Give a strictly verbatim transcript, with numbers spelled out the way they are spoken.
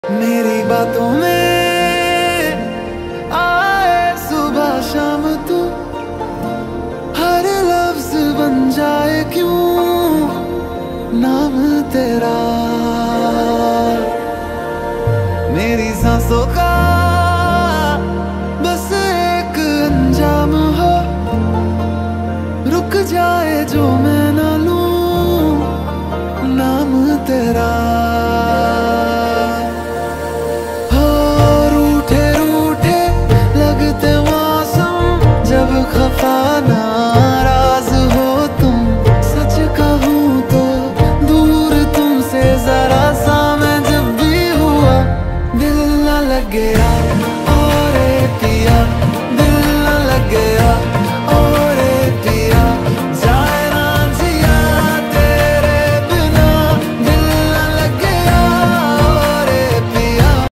मेरी बातों में आए सुबह शाम तू, हर लफ्ज बन जाए क्यों नाम तेरा। मेरी सांसों का बस एक अंजाम हो, रुक जाए जो मैं ना लूं नाम तेरा। खफा नाराज हो तुम, सच कहूँ तो दूर तुमसे जरा सा मैं जब भी हुआ दिल न लगे यार।